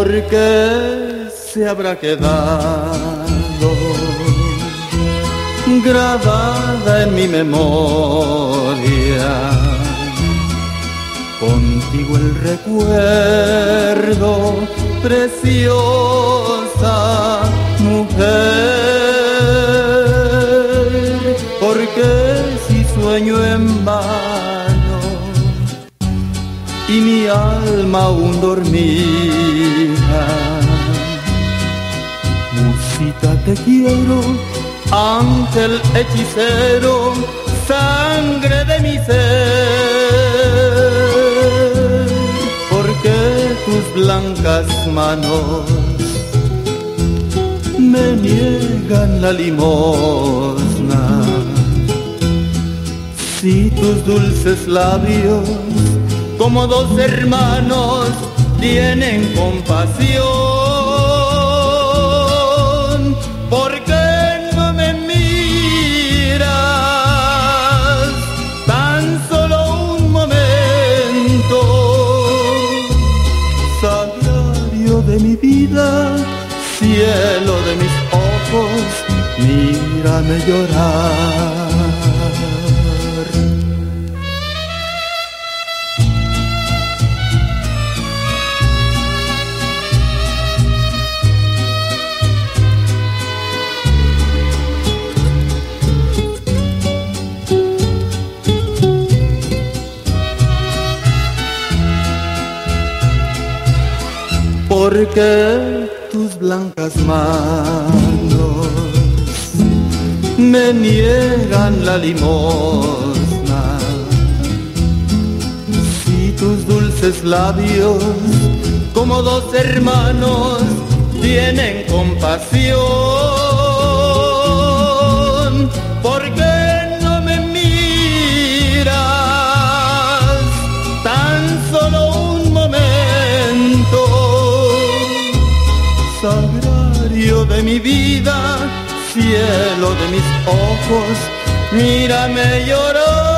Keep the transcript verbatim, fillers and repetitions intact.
¿Por qué se habrá quedado grabada en mi memoria? Contigo el recuerdo, preciosa mujer. Porque si sueño en vano y mi alma aún dormida, musita te quiero, ángel hechicero, sangre de mi ser. Porque tus blancas manos me niegan la limosna, si tus dulces labios como dos hermanos tienen compasión. ¿Por qué no me miras tan solo un momento? Sagrario de mi vida, cielo de mis ojos, mírame llorar. Porque tus blancas manos me niegan la limosna, si tus dulces labios como dos hermanos tienen compasión. ¿Por qué no me miras tan solo un momento? Sagrario de mi vida, cielo de mis ojos, mírame llorar.